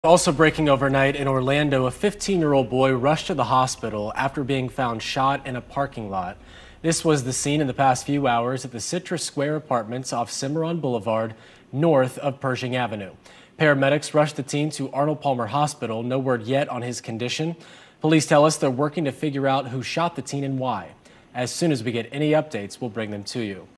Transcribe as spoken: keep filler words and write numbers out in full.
Also breaking overnight in Orlando, a fifteen-year-old boy rushed to the hospital after being found shot in a parking lot. This was the scene in the past few hours at the Citrus Square Apartments off Cimarron Boulevard, north of Pershing Avenue. Paramedics rushed the teen to Arnold Palmer Hospital. No word yet on his condition. Police tell us they're working to figure out who shot the teen and why. As soon as we get any updates, we'll bring them to you.